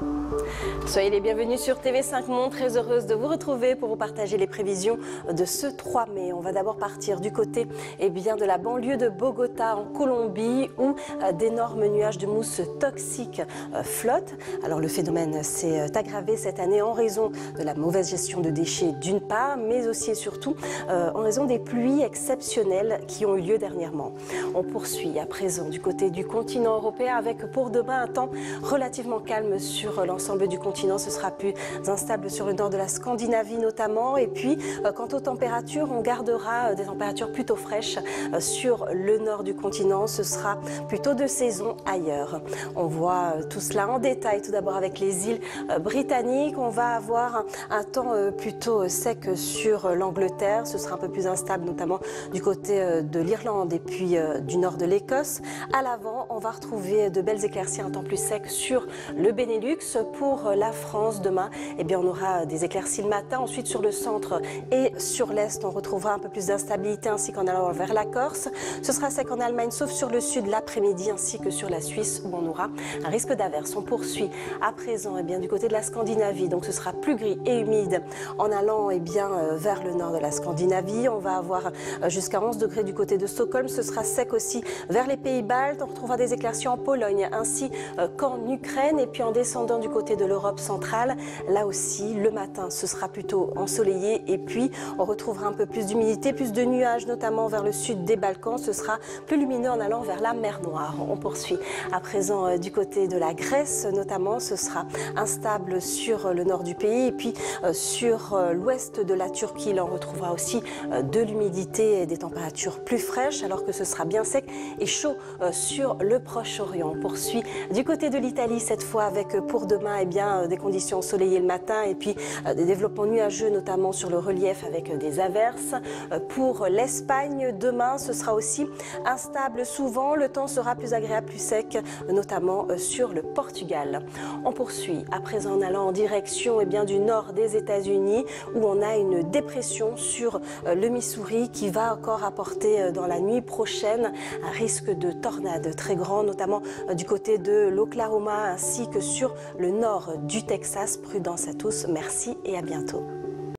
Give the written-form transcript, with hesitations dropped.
Soyez les bienvenus sur TV5 Monde, très heureuse de vous retrouver pour vous partager les prévisions de ce 3 mai. On va d'abord partir du côté de la banlieue de Bogota en Colombie où d'énormes nuages de mousse toxique flottent. Alors le phénomène s'est aggravé cette année en raison de la mauvaise gestion de déchets d'une part, mais aussi et surtout en raison des pluies exceptionnelles qui ont eu lieu dernièrement. On poursuit à présent du côté du continent européen avec pour demain un temps relativement calme sur l'ensemble du continent. Ce sera plus instable sur le nord de la Scandinavie notamment. Et puis, quant aux températures, on gardera des températures plutôt fraîches sur le nord du continent. Ce sera plutôt de saison ailleurs. On voit tout cela en détail. Tout d'abord avec les îles britanniques. On va avoir un temps plutôt sec sur l'Angleterre. Ce sera un peu plus instable, notamment du côté de l'Irlande et puis du nord de l'Écosse. À l'avant, on va retrouver de belles éclaircies, un temps plus sec sur le Benelux. Pour la France, demain, on aura des éclaircies le matin. Ensuite, sur le centre et sur l'est, on retrouvera un peu plus d'instabilité ainsi qu'en allant vers la Corse. Ce sera sec en Allemagne, sauf sur le sud l'après-midi, ainsi que sur la Suisse où on aura un risque d'averse. On poursuit à présent du côté de la Scandinavie. Donc ce sera plus gris et humide en allant vers le nord de la Scandinavie. On va avoir jusqu'à 11 degrés du côté de Stockholm. Ce sera sec aussi vers les pays baltes. On retrouvera des éclaircies en Pologne ainsi qu'en Ukraine. Et puis en descendant du côté de l'Europe centrale, là aussi le matin ce sera plutôt ensoleillé et puis on retrouvera un peu plus d'humidité, plus de nuages notamment vers le sud des Balkans. Ce sera plus lumineux en allant vers la mer Noire. On poursuit à présent du côté de la Grèce notamment. Ce sera instable sur le nord du pays et puis sur l'ouest de la Turquie. Là on retrouvera aussi de l'humidité et des températures plus fraîches alors que ce sera bien sec et chaud sur le Proche-Orient. On poursuit du côté de l'Italie cette fois avec pour demain des conditions ensoleillées le matin et puis des développements nuageux notamment sur le relief avec des averses. Pour l'Espagne, demain ce sera aussi instable souvent. Le temps sera plus agréable, plus sec, notamment sur le Portugal. On poursuit à présent en allant en direction du nord des États-Unis où on a une dépression sur le Missouri qui va encore apporter dans la nuit prochaine un risque de tornade très grand, notamment du côté de l'Oklahoma ainsi que sur le nord du Texas. Prudence à tous, merci et à bientôt.